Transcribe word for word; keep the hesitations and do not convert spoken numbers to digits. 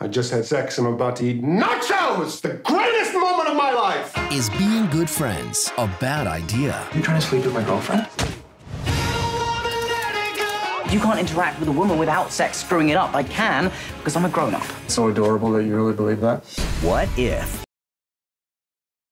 I just had sex and I'm about to eat nachos! The greatest moment of my life! Is being good friends a bad idea? You trying to sleep with my girlfriend? You can't interact with a woman without sex screwing it up. I can, because I'm a grown-up. So adorable that you really believe that. What if